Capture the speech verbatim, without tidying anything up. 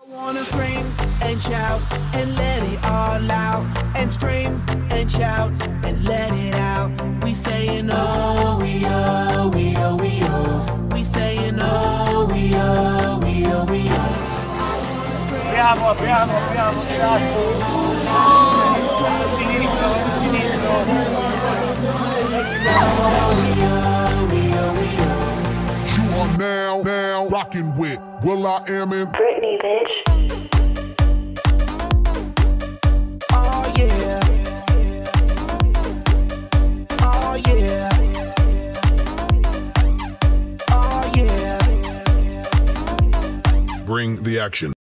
I wanna scream and shout and let it all out. And scream and shout and let it out. We saying oh, we oh, we oh, we oh. We saying oh, we oh, we oh, we oh. Apriamo, apriamo, apriamo, apriamo. Sinistro, sinistro. You are now, now rocking with Will I Am in Britney, bitch. Oh yeah. Oh yeah. Oh yeah. Bring the Action.